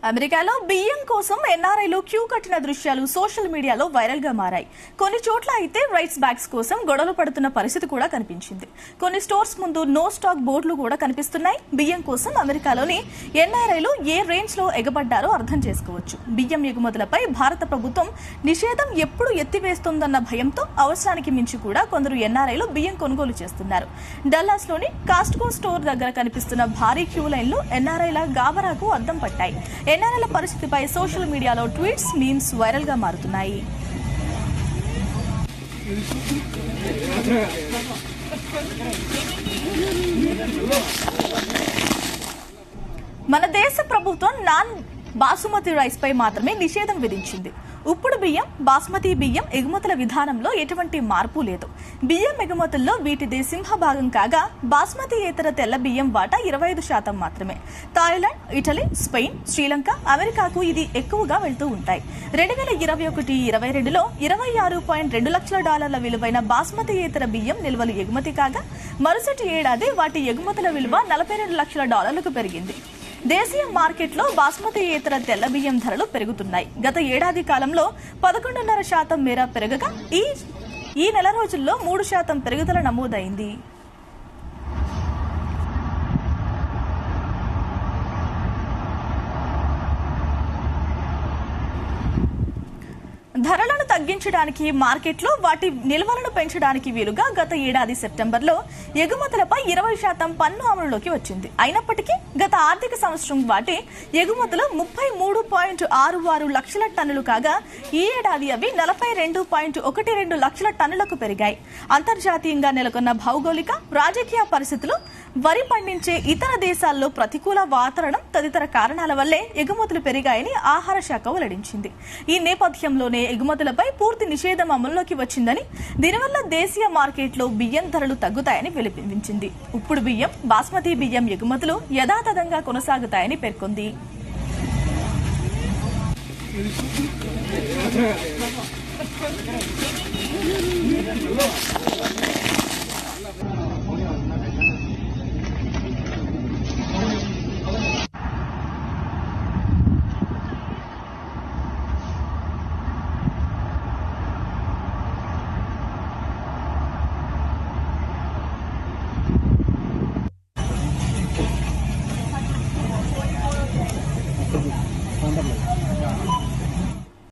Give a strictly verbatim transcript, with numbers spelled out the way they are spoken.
అమెరికాలో బియ్యం కోసం ఎన్ఆర్ఐలు క్యూ కట్టిన దృశ్యాలు సోషల్ మీడియాలో వైరల్ గా మారాయి. కొన్ని చోట్ల అయితే రైస్ బ్యాగ్స్ కోసం గొడవలు పడుతున్న పరిస్థితి కూడా కనిపించింది. కొన్ని స్టోర్స్ ముందు నో స్టాక్ బోర్డులు కూడా కనిపిస్తున్నాయి. బియ్యం కోసం అమెరికాలోని ఎన్ఆర్ఐలు ఏ రేంజ్ లో ఎగబడ్డారో అర్థం చేసుకోవచ్చు. బియ్యం ఎగుమతులపై భారత ప్రభుత్వం నిషేధం ఎప్పుడు ఎత్తివేస్తుందన్న భయంతో అవసరానికి మించి కూడా కొందరు ఎన్ఆర్ఐలు బియ్యం కొనుగోలు చేస్తున్నారు. డల్లాస్ లోని కాస్ట్కో స్టోర్ దగ్గర కనిపిస్తున్న భారీ క్యూ లైన్లు ఎన్ఆర్ఐల గాబరాకు అద్దం పట్టాయి. ఎన్ఆర్ఐల పరిస్థితిపై సోషల్ మీడియాలో ట్వీట్స్, మీమ్స్ వైరల్ గా మారుతున్నాయి. మన దేశ ప్రభుత్వం నాన్ బాసుమతి రైస్ పై మాత్రమే నిషేధం విధించింది. ఉప్పుడు బియ్యం, బాస్మతి బియ్యం ఎగుమతుల విధానంలో ఎటువంటి మార్పు లేదు. బియ్యం ఎగుమతుల్లో వీటిదే సింహభాగం కాగా బాస్మతి ఏతర తెల్ల బియ్యం వాటా ఇరవై ఐదు శాతం మాత్రమే. థాయిలాండ్, ఇటలీ, స్పెయిన్, శ్రీలంక, అమెరికాకు ఇది ఎక్కువగా వెళ్తూ ఉంటాయి. రెండు వేల ఇరవై ఒకటి ఇరవై రెండులో ఇరవై ఆరు పాయింట్ రెండు లక్షల డాలర్ల విలువైన బాస్మతి ఏతర బియ్యం నిల్వలు ఎగుమతి కాగా మరుసటి ఏడాది వాటి ఎగుమతుల విలువ నలభై రెండు లక్షల డాలర్లకు పెరిగింది. దేశీయ మార్కెట్లో బాస్మతి ఏతర తెల్ల బియ్యం ధరలు పెరుగుతున్నాయి. గత ఏడాది కాలంలో పదకొండున్నర శాతం మేర పెరగగా ఈ ఈ నెల రోజుల్లో మూడు శాతం పెరుగుదల నమోదైంది. ధరలను తగ్గించడానికి, మార్కెట్లో వాటి నిల్వలను పెంచడానికి వీలుగా గత ఏడాది సెప్టెంబర్లో ఎగుమతులపై ఇరవై శాతం పన్ను అమలులోకి వచ్చింది. అయినప్పటికీ గత ఆర్థిక సంవత్సరం వాటి ఎగుమతులు ముప్పై మూడు పాయింట్ ఆరు ఆరు లక్షల టన్నులు కాగా ఈ ఏడాది అవి నలభై రెండు పాయింట్ ఒకటి రెండు లక్షల టన్నులకు పెరిగాయి. అంతర్జాతీయంగా నెలకొన్న భౌగోళిక, రాజకీయ పరిస్థితులు, వరి పండించే ఇతర దేశాల్లో ప్రతికూల వాతావరణం తదితర కారణాల వల్లే ఎగుమతులు పెరిగాయని ఆహార శాఖ వెల్లడించింది. ఈ నేపథ్యంలోనే ఎగుమతులపై పూర్తి నిషేధం అమల్లోకి వచ్చిందని, దీనివల్ల దేశీయ మార్కెట్లో బియ్యం ధరలు తగ్గుతాయని వెల్లడించింది. ఉప్పుడు బియ్యం, బాస్మతి బియ్యం ఎగుమతులు యథాతథంగా కొనసాగుతాయని పేర్కొంది. Hello.